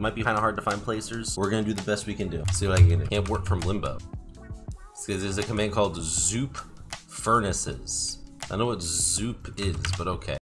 Might be kind of hard to find placers. We're gonna do the best we can do. See what I can do. Can't work from limbo. There's a command called zoop furnaces. I know what zoop is, but okay.